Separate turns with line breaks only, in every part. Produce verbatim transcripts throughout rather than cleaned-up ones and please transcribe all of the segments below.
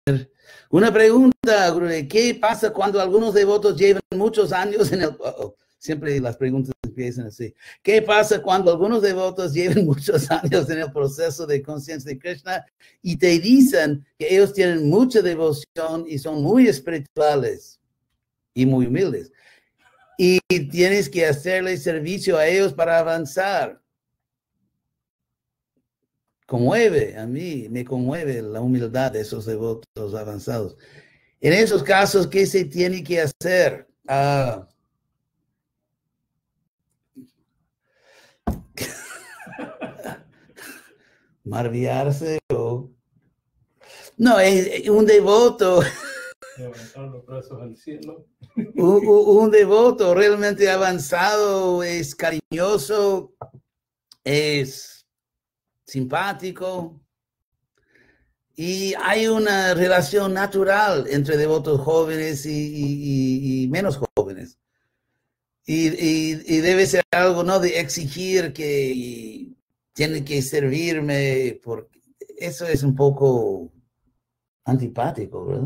Una pregunta, ¿qué pasa cuando algunos devotos llevan muchos años en el... Oh, oh, siempre las preguntas empiezan así. ¿Qué pasa cuando algunos devotos llevan muchos años en el proceso de conciencia de Krishna y te dicen que ellos tienen mucha devoción y son muy espirituales y muy humildes? Y tienes que hacerle servicio a ellos para avanzar. Conmueve, a mí me conmueve la humildad de esos devotos avanzados. En esos casos, ¿qué se tiene que hacer? Uh, Maravillarse o... No, es un devoto...
Levantar los brazos al cielo.
Un, un devoto realmente avanzado, es cariñoso, es simpático y hay una relación natural entre devotos jóvenes y, y, y menos jóvenes. Y, y, y debe ser algo, ¿no?, de exigir que tienen que servirme, porque eso es un poco antipático, ¿verdad?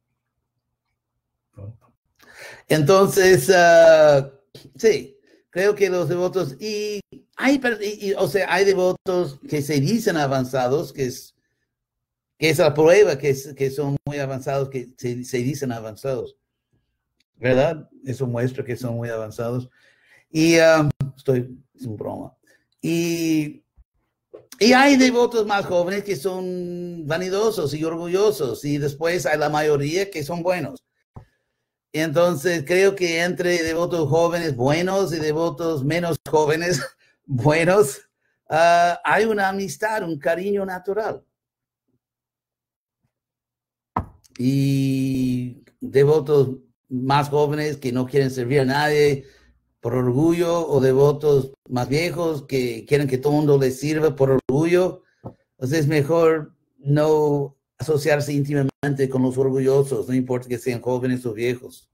Entonces, uh, sí, creo que los devotos, y hay, y, y, o sea, hay devotos que se dicen avanzados, que es, que es la prueba que, es, que son muy avanzados, que se, se dicen avanzados, ¿verdad? Eso muestra que son muy avanzados. Y um, estoy, es un broma. Y, y hay devotos más jóvenes que son vanidosos y orgullosos, y después hay la mayoría que son buenos. Entonces, creo que entre devotos jóvenes buenos y devotos menos jóvenes buenos, uh, hay una amistad, un cariño natural. Y devotos más jóvenes que no quieren servir a nadie por orgullo, o devotos más viejos que quieren que todo el mundo les sirva por orgullo. Entonces, es mejor no asociarse íntimamente con los orgullosos, no importa que sean jóvenes o viejos.